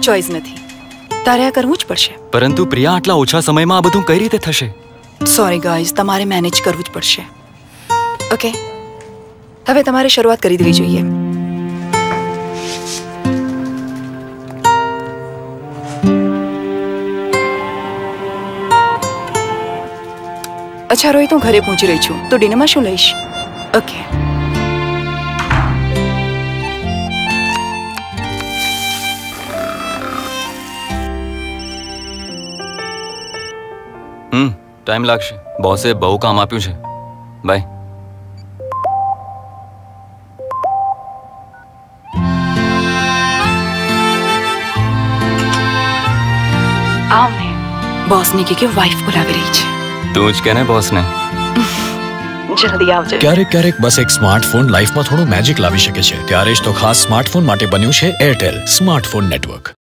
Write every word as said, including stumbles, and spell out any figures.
Choice નથી. તારે આ કરવું જ પડશે. પરંતુ પ્રિયા, આટલા ઓછા સમયમાં આ બધું કઈ રીતે થશે? સોરી ગાઈઝ, તમારે મેનેજ કરવું જ પડશે. ઓકે, હવે તમારે શરૂઆત કરી દેવી જોઈએ. અચ્છા રોહિત, હું ઘરે પહોંચી રહી છું. તો ડિનરમાં શું લઈશ? ઓકે. હમ ટાઈમ લાગશે. બોસે બહુ કામ આપ્યું છે. બાય. આવ ને, બોસની કે વાઈફ બોલાવી રહી છે. તું જ કે ને બોસને. જલ્દી આવજો. ક્યારેક ક્યારેક બસ એક સ્માર્ટફોન લાઈફમાં થોડું મેજિક લાવી શકે છે. ત્યારે જ તો ખાસ સ્માર્ટફોન માટે બન્યું છે એરટેલ સ્માર્ટફોન નેટવર્ક.